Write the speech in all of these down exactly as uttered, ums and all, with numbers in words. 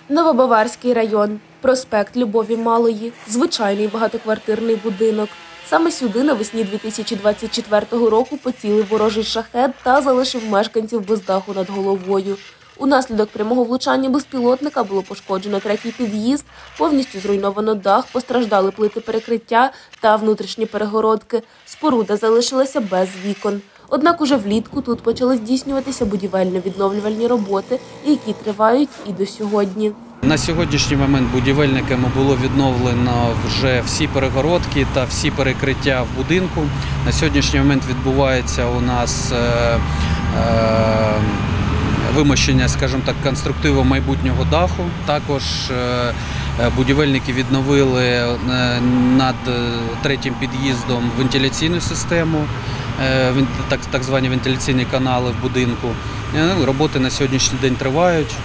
Новобаварський район, проспект Любові Малої, звичайний багатоквартирний будинок. Саме сюди навесні дві тисячі двадцять четвертого року поцілив ворожий шахед та залишив мешканців без даху над головою. Унаслідок прямого влучання безпілотника було пошкоджено третій під'їзд, повністю зруйновано дах, постраждали плити перекриття та внутрішні перегородки. Споруда залишилася без вікон. Однак уже влітку тут почали здійснюватися будівельно-відновлювальні роботи, які тривають і до сьогодні. На сьогоднішній момент будівельниками було відновлено вже всі перегородки та всі перекриття в будинку. На сьогоднішній момент відбувається у нас е, е, вимощення, скажімо так, конструктиву майбутнього даху. Також е, будівельники відновили над третім під'їздом вентиляційну систему, так, так звані вентиляційні канали в будинку. Роботи на сьогоднішній день тривають.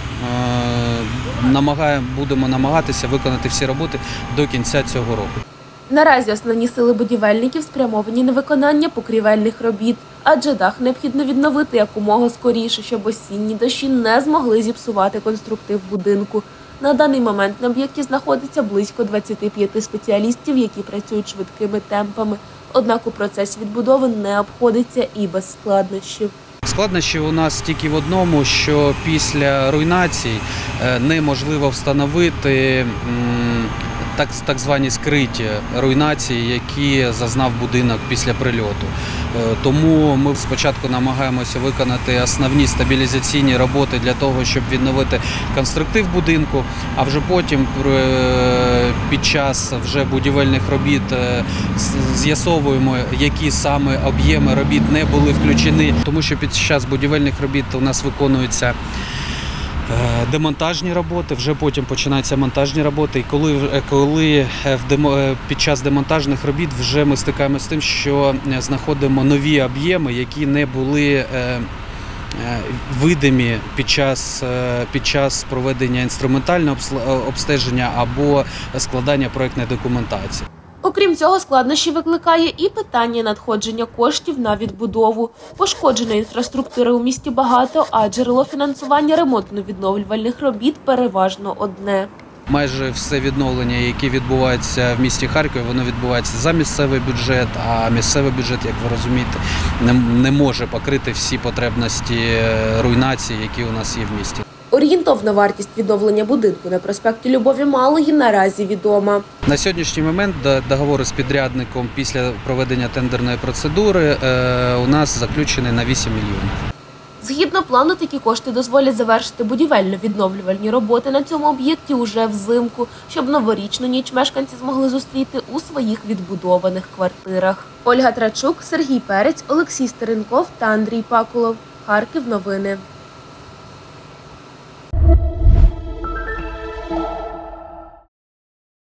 Намагаємо, будемо намагатися виконати всі роботи до кінця цього року. Наразі основні сили будівельників спрямовані на виконання покрівельних робіт, адже дах необхідно відновити якомога скоріше, щоб осінні дощі не змогли зіпсувати конструктив будинку. На даний момент на об'єкті знаходиться близько двадцяти п'яти спеціалістів, які працюють швидкими темпами. Однак у процесі відбудови не обходиться і без складнощів. Складнощі у нас тільки в одному, що після руйнацій неможливо встановити так, так звані скриті руйнації, які зазнав будинок після прильоту. Тому ми спочатку намагаємося виконати основні стабілізаційні роботи для того, щоб відновити конструктив будинку, а вже потім під час вже будівельних робіт з'ясовуємо, які саме об'єми робіт не були включені, тому що під час будівельних робіт у нас виконуються демонтажні роботи, вже потім починаються монтажні роботи. І коли, коли в демо, під час демонтажних робіт вже ми стикаємося з тим, що знаходимо нові об'єми, які не були е, е, видимі під час, е, під час проведення інструментального обстеження або складання проєктної документації. Окрім цього, складнощі викликає і питання надходження коштів на відбудову. Пошкодженої інфраструктури у місті багато, а джерело фінансування ремонтно-відновлювальних робіт переважно одне. Майже все відновлення, яке відбувається в місті Харкові, воно відбувається за місцевий бюджет, а місцевий бюджет, як ви розумієте, не, не може покрити всі потребності руйнації, які у нас є в місті. Орієнтовна вартість відновлення будинку на проспекті Любові Малої наразі відома. На сьогоднішній момент договори з підрядником після проведення тендерної процедури у нас заключені на вісім мільйонів. Згідно плану, такі кошти дозволять завершити будівельно-відновлювальні роботи на цьому об'єкті уже взимку, щоб новорічну ніч мешканці змогли зустріти у своїх відбудованих квартирах. Ольга Трачук, Сергій Перець, Олексій Стеренков та Андрій Пакулов. Харків новини.